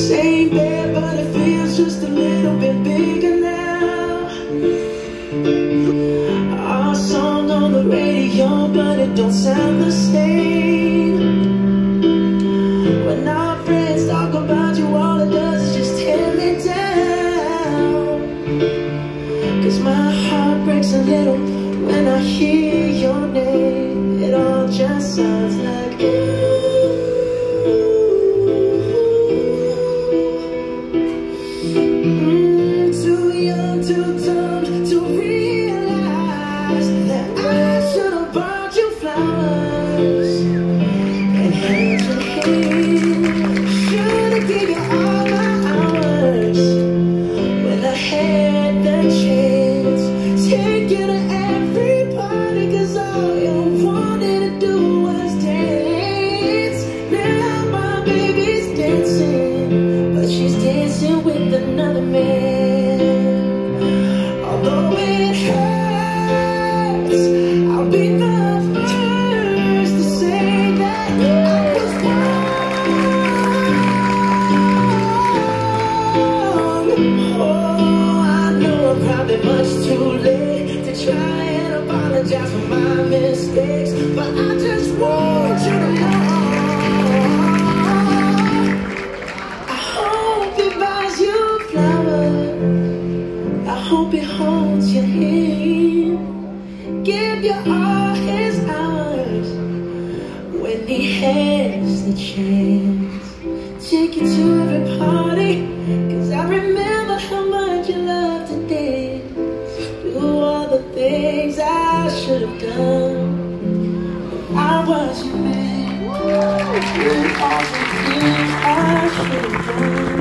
Same bed, but it feels just a little bit bigger now. Our song on the radio, but it don't sound the same. When our friends talk about you, all it does is just tear me down. 'Cause my heart breaks a little when I hear your name. It all just sounds like too young, too dumb to realize that I should have bought you flowers and held your hand. Should have given you all my hours when I had the chance. Take you to every party, 'cause all you wanted to do was dance. Now my baby's dancing, but she's dancing with another man. Although it hurts, I'll be the first to say that I was wrong. Oh, I know I'm probably much too late to try and apologize for my mistakes, but I just want you to know I hope he buys you flowers. I hope he holds your hand, give you all his hours when he has the chance. Take you to every party, 'cause I remember how much you love to dance. Do all the things I should have done when I was your man. Do all the things I should have done.